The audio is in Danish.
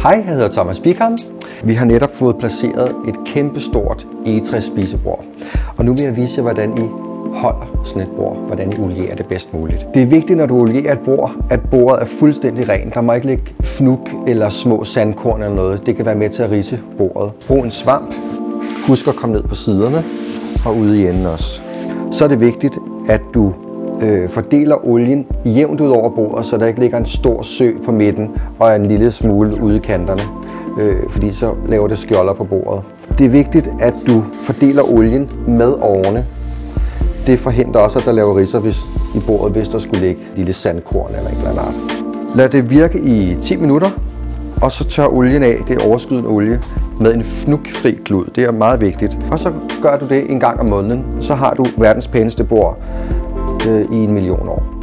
Hej, jeg hedder Thomas Bigham. Vi har netop fået placeret et kæmpestort egetræsspisebord. Og nu vil jeg vise jer, hvordan I holder sådan et bord, hvordan I olierer det bedst muligt. Det er vigtigt, når du olierer et bord, at bordet er fuldstændig rent. Der må ikke ligge fnug eller små sandkorn eller noget. Det kan være med til at ridse bordet. Brug en svamp. Husk at komme ned på siderne og ude i enden også. Så er det vigtigt, at du fordeler olien jævnt ud over bordet, så der ikke ligger en stor sø på midten og en lille smule ude i kanterne, fordi så laver det skjolder på bordet. Det er vigtigt, at du fordeler olien med årene. Det forhindrer også, at der laver ridser i bordet, hvis der skulle ligge lille sandkorn eller en eller anden art. Lad det virke i 10 minutter, og så tør olien af, det er overskydende olie, med en fnugfri klud. Det er meget vigtigt. Og så gør du det en gang om måneden, så har du verdens pæneste bord i 1 million år.